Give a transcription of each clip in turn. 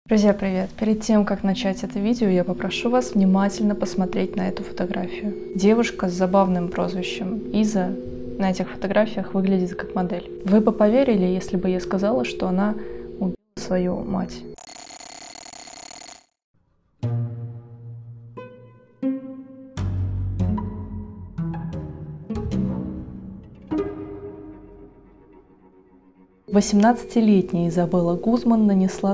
Друзья, привет! Перед тем, как начать это видео, я попрошу вас внимательно посмотреть на эту фотографию. Девушка с забавным прозвищем Иза на этих фотографиях выглядит как модель. Вы бы поверили, если бы я сказала, что она убила свою мать. Восемнадцатилетняя Изабелла Гузман нанесла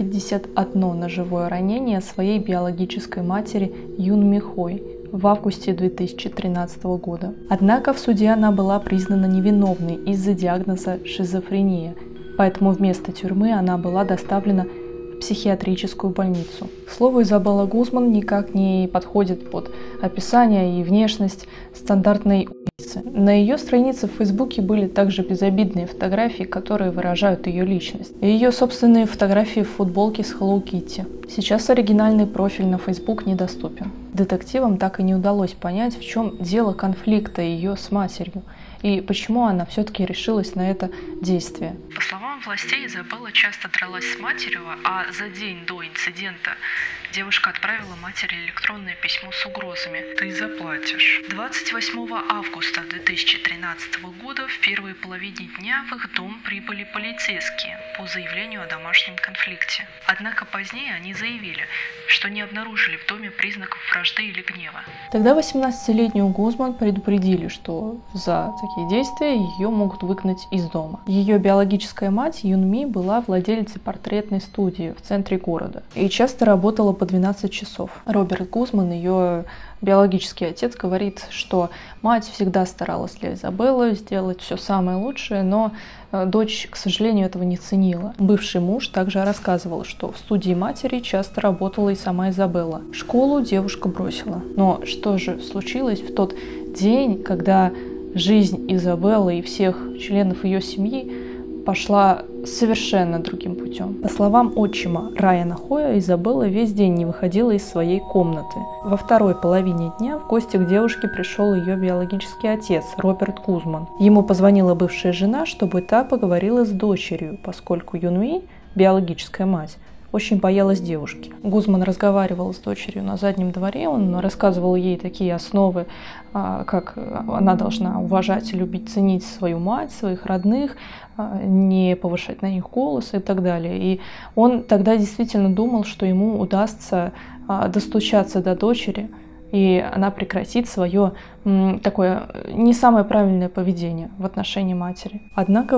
151 ножевое ранение своей биологической матери Юн Ми Хой в августе 2013 года. Однако в суде она была признана невиновной из-за диагноза шизофрения, поэтому вместо тюрьмы она была доставлена в психиатрическую больницу. К слову, Изабелла Гузман никак не подходит под описание и внешность стандартной убийцы. На ее странице в Фейсбуке были также безобидные фотографии, которые выражают ее личность. И ее собственные фотографии в футболке с Hello Kitty. Сейчас оригинальный профиль на Facebook недоступен. Детективам так и не удалось понять, в чем дело конфликта ее с матерью и почему она все-таки решилась на это действие. По словам властей, Изабелла часто дралась с матерью, а за день до инцидента девушка отправила матери электронное письмо с угрозами: «Ты заплатишь». 28 августа 2013 года в первой половине дня в их дом прибыли полицейские по заявлению о домашнем конфликте. Однако позднее они заявили, что не обнаружили в доме признаков вражды или гнева. Тогда 18-летнюю Гузман предупредили, что за такие действия ее могут выгнать из дома. Ее биологическая мать Юн Ми была владелицей портретной студии в центре города и часто работала по 12 часов. Роберт Гузман, ее биологический отец, говорит, что мать всегда старалась для Изабеллы сделать все самое лучшее, но дочь, к сожалению, этого не ценила. Бывший муж также рассказывал, что в студии матери часто работала и сама Изабелла. Школу девушка бросила. Но что же случилось в тот день, когда жизнь Изабеллы и всех членов ее семьи пошла совершенно другим путем? По словам отчима Райана Хоя, Изабелла весь день не выходила из своей комнаты. Во второй половине дня в гости к девушке пришел ее биологический отец Роберт Гузман. Ему позвонила бывшая жена, чтобы та поговорила с дочерью, поскольку Юн Ми, биологическая мать, очень боялась девушки. Гузман разговаривал с дочерью на заднем дворе, он рассказывал ей такие основы, как она должна уважать, любить, ценить свою мать, своих родных, не повышать на них голос и так далее. И он тогда действительно думал, что ему удастся достучаться до дочери, и она прекратит свое такое не самое правильное поведение в отношении матери. Однако в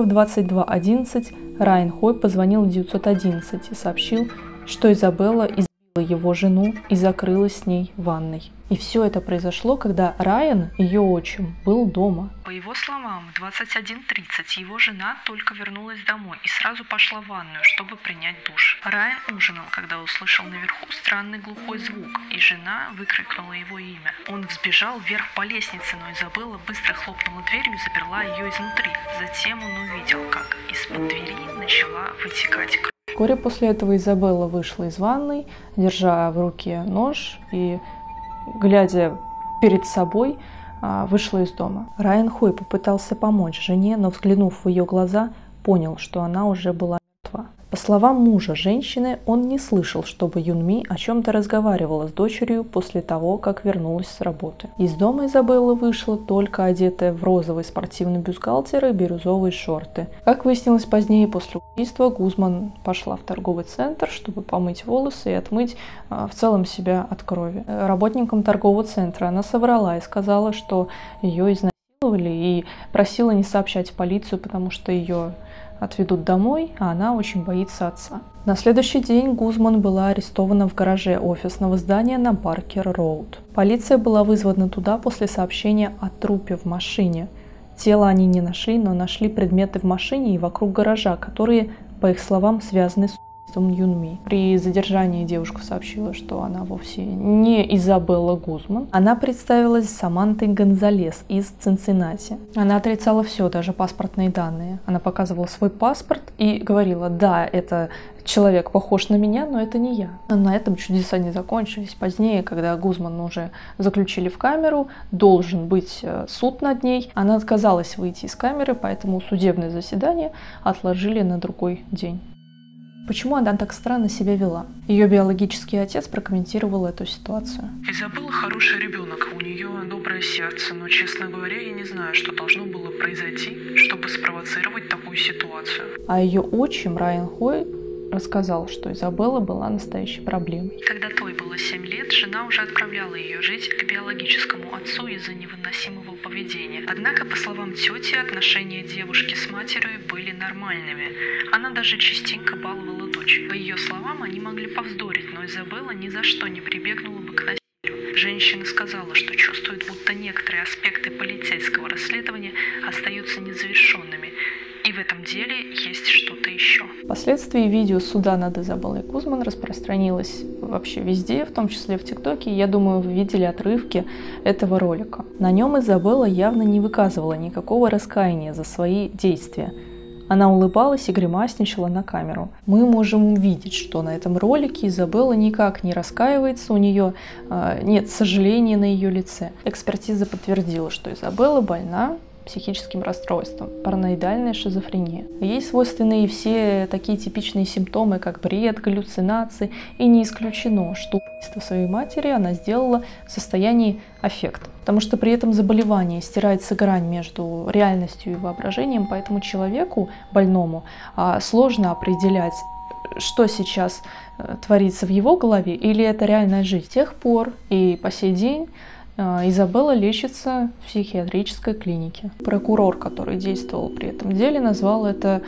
22:11 Райан Хой позвонил в 911 и сообщил, что Изабелла избила его жену и закрылась с ней в ванной. И все это произошло, когда Райан, ее отчим, был дома. По его словам, в 21:30 его жена только вернулась домой и сразу пошла в ванную, чтобы принять душ. Райан ужинал, когда услышал наверху странный глухой звук, и жена выкрикнула его имя. Он взбежал вверх по лестнице, но Изабелла быстро хлопнула дверью и заперла ее изнутри. Затем он увидел, как из-под двери начала вытекать кровь. Вскоре после этого Изабелла вышла из ванной, держа в руке нож и, глядя перед собой, вышла из дома. Райан Хой попытался помочь жене, но, взглянув в ее глаза, понял, что она уже была мертва. По словам мужа женщины, он не слышал, чтобы Юн Ми о чем-то разговаривала с дочерью после того, как вернулась с работы. Из дома Изабелла вышла только одетая в розовый спортивный бюстгальтер и бирюзовые шорты. Как выяснилось позднее, после убийства Гузман пошла в торговый центр, чтобы помыть волосы и отмыть в целом себя от крови. Работникам торгового центра она соврала и сказала, что ее изнасиловали, и просила не сообщать в полицию, потому что ее отведут домой, а она очень боится отца. На следующий день Гузман была арестована в гараже офисного здания на Баркер-Роуд. Полиция была вызвана туда после сообщения о трупе в машине. Тело они не нашли, но нашли предметы в машине и вокруг гаража, которые, по их словам, связаны с убийством Юн Ми. При задержании девушка сообщила, что она вовсе не Изабелла Гузман. Она представилась Самантой Гонзалес из Цинциннати. Она отрицала все, даже паспортные данные. Она показывала свой паспорт и говорила: да, это человек похож на меня, но это не я. На этом чудеса не закончились. Позднее, когда Гузман уже заключили в камеру, должен быть суд над ней, она отказалась выйти из камеры, поэтому судебное заседание отложили на другой день. Почему она так странно себя вела? Ее биологический отец прокомментировал эту ситуацию. Изабелла хороший ребенок, у нее доброе сердце, но, честно говоря, я не знаю, что должно было произойти, чтобы спровоцировать такую ситуацию. А ее отчим Райан Хой рассказал, что Изабелла была настоящей проблемой. Когда той было 7 лет, жена уже отправляла ее жить к биологическому отцу из-за невыносимого поведения. Однако, по словам тети, отношения девушки с матерью были нормальными. Она даже частенько баловала дочь. По ее словам, они могли повздорить, но Изабелла ни за что не прибегнула бы к насилию. Женщина сказала, что чувствует, будто некоторые аспекты полицейского расследования остаются незавершенными. И в этом деле есть что-то еще. Впоследствии видео суда над Изабеллой Гузман распространилось вообще везде, в том числе в ТикТоке. Я думаю, вы видели отрывки этого ролика. На нем Изабелла явно не выказывала никакого раскаяния за свои действия. Она улыбалась и гримасничала на камеру. Мы можем увидеть, что на этом ролике Изабелла никак не раскаивается, у нее нет сожаления на ее лице. Экспертиза подтвердила, что Изабелла больна психическим расстройством, параноидальная шизофрения. Ей свойственны и все такие типичные симптомы, как бред, галлюцинации, и не исключено, что убийство своей матери она сделала в состоянии аффекта, потому что при этом заболевании стирается грань между реальностью и воображением, поэтому человеку, больному, сложно определять, что сейчас творится в его голове или это реальная жизнь. С тех пор и по сей день Изабелла лечится в психиатрической клинике. Прокурор, который действовал при этом деле, назвал это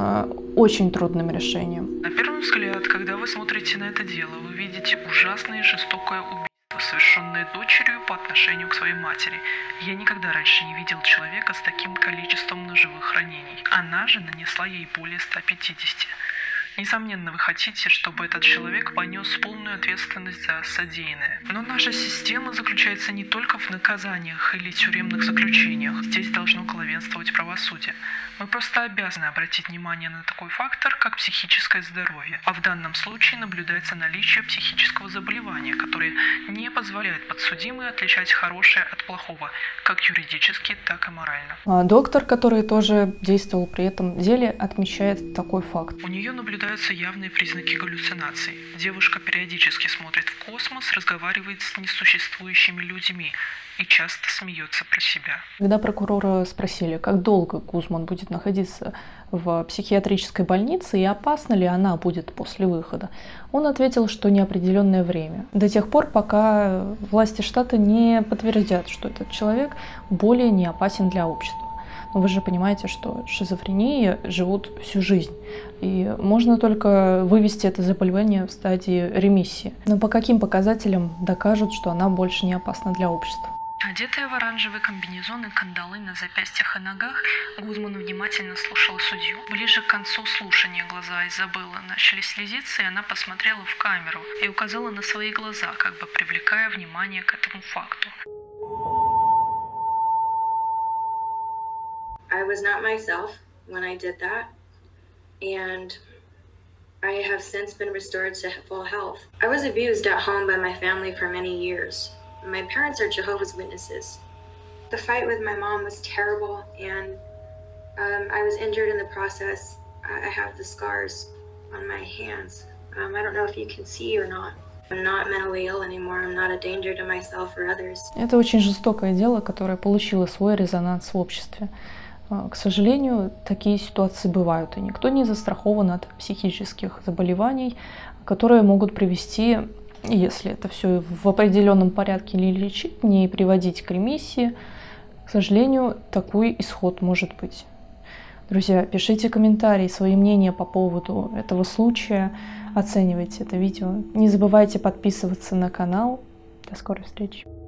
очень трудным решением. На первый взгляд, когда вы смотрите на это дело, вы видите ужасное и жестокое убийство, совершенное дочерью по отношению к своей матери. Я никогда раньше не видел человека с таким количеством ножевых ранений. Она же нанесла ей более 150. Несомненно, вы хотите, чтобы этот человек понес полную ответственность за содеянное. Но наша система заключается не только в наказаниях или тюремных заключениях. Здесь должно главенствовать правосудие. Мы просто обязаны обратить внимание на такой фактор, как психическое здоровье. А в данном случае наблюдается наличие психического заболевания, которое не позволяет подсудимой отличать хорошее от плохого, как юридически, так и морально. Доктор, который тоже действовал при этом деле, отмечает такой факт. У нее наблюдаются явные признаки галлюцинаций. Девушка периодически смотрит в космос, разговаривает с несуществующими людьми и часто смеется про себя. Когда прокурора спросили, как долго Гузман будет находиться в психиатрической больнице и опасна ли она будет после выхода, он ответил, что неопределенное время. До тех пор, пока власти штата не подтвердят, что этот человек более не опасен для общества. Но вы же понимаете, что шизофрении живут всю жизнь. И можно только вывести это заболевание в стадии ремиссии. Но по каким показателям докажут, что она больше не опасна для общества? Одетая в оранжевый комбинезон и кандалы на запястьях и ногах, Гузман внимательно слушала судью. Ближе к концу слушания глаза Изабеллы начали слезиться, и она посмотрела в камеру и указала на свои глаза, как бы привлекая внимание к этому факту. I was not myself when I did that, and I have since been restored to full health. I was abused at home by my family for many years. My parents are Jehovah's Witnesses. The fight with my mom was terrible, and I was injured in the process. I have the scars on my hands. I don't know if you can see or not. I'm not mentally ill anymore. I'm not a danger to myself or others. Это очень жестокое дело, которое получило свой резонанс в обществе. К сожалению, такие ситуации бывают, и никто не застрахован от психических заболеваний, которые могут привести, если это все в определенном порядке не лечить, не приводить к ремиссии. К сожалению, такой исход может быть. Друзья, пишите комментарии, свои мнения по поводу этого случая, оценивайте это видео. Не забывайте подписываться на канал. До скорой встречи.